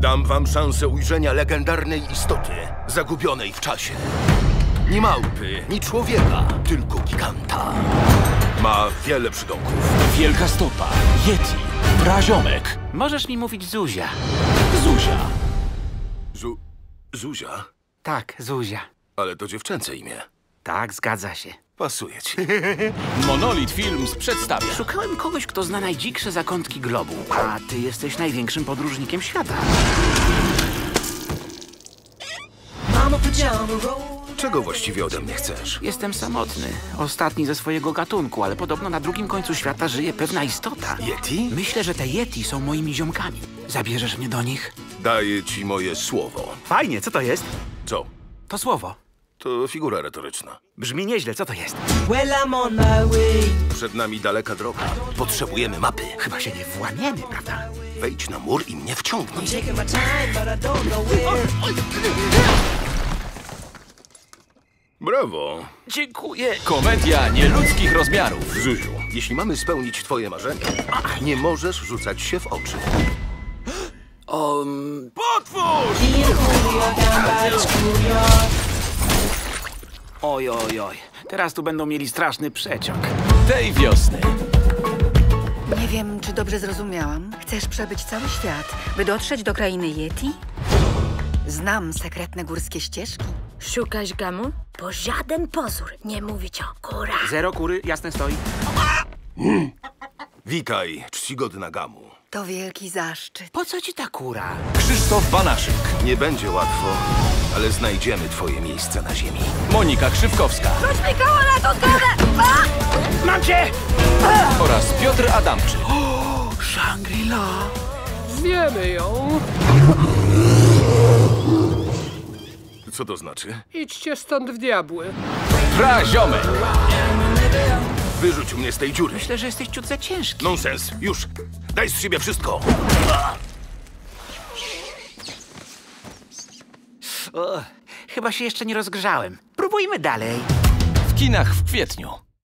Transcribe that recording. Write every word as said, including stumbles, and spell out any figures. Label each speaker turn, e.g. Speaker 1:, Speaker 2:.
Speaker 1: Dam wam szansę ujrzenia legendarnej istoty, zagubionej w czasie. Ni małpy, ni człowieka, tylko giganta. Ma wiele przydomków.
Speaker 2: Wielka stopa, Yeti, praziomek.
Speaker 3: Możesz mi mówić Zuzia.
Speaker 2: Zuzia.
Speaker 1: Zu... Zuzia?
Speaker 3: Tak, Zuzia.
Speaker 1: Ale to dziewczęce imię.
Speaker 3: Tak, zgadza się.
Speaker 1: Pasuje ci.
Speaker 2: Monolith Films przedstawia.
Speaker 3: Szukałem kogoś, kto zna najdziksze zakątki globu, a ty jesteś największym podróżnikiem świata.
Speaker 1: Czego właściwie ode mnie chcesz?
Speaker 3: Jestem samotny, ostatni ze swojego gatunku, ale podobno na drugim końcu świata żyje pewna istota.
Speaker 1: Yeti?
Speaker 3: Myślę, że te Yeti są moimi ziomkami. Zabierzesz mnie do nich?
Speaker 1: Daję ci moje słowo.
Speaker 3: Fajnie, co to jest?
Speaker 1: Co?
Speaker 3: To słowo.
Speaker 1: To figura retoryczna.
Speaker 3: Brzmi nieźle, co to jest?
Speaker 4: Well, I'm on my way.
Speaker 1: Przed nami daleka droga. Potrzebujemy mapy.
Speaker 3: Chyba się nie włamiemy, prawda?
Speaker 1: Wejdź na mur i mnie wciągnij.
Speaker 4: Taking my time, but I don't know where.
Speaker 1: Brawo.
Speaker 3: Dziękuję.
Speaker 2: Komedia nieludzkich rozmiarów.
Speaker 1: Zuziu, jeśli mamy spełnić twoje marzenia, nie możesz rzucać się w oczy.
Speaker 3: Um,
Speaker 1: Potwórz!
Speaker 4: Me and Julio down by the schoolyard.
Speaker 3: oj, oj, oj. Teraz tu będą mieli straszny przeciąg.
Speaker 2: Tej wiosny.
Speaker 5: Nie wiem, czy dobrze zrozumiałam. Chcesz przebyć cały świat, by dotrzeć do krainy Yeti? Znam sekretne górskie ścieżki.
Speaker 6: Szukasz gamu? Bo żaden pozór nie mówi ci o kurach.
Speaker 3: Zero kury, jasne stoi.
Speaker 1: Witaj, czcigodna gamu.
Speaker 5: To wielki zaszczyt.
Speaker 3: Po co ci ta kura?
Speaker 2: Krzysztof Banaszyk.
Speaker 1: Nie będzie łatwo, ale znajdziemy twoje miejsce na ziemi.
Speaker 2: Monika Krzywkowska.
Speaker 3: Mam cię!
Speaker 2: Oraz Piotr Adamczyk.
Speaker 3: Shangri-La.
Speaker 7: Wiemy ją.
Speaker 1: Co to znaczy?
Speaker 7: Idźcie stąd w diabły.
Speaker 2: Praziomek.
Speaker 1: Wyrzuć mnie z tej dziury.
Speaker 3: Myślę, że jesteś ciut za ciężki.
Speaker 1: Nonsens, już. Daj z siebie wszystko.
Speaker 3: O, chyba się jeszcze nie rozgrzałem. Próbujmy dalej.
Speaker 2: W kinach w kwietniu.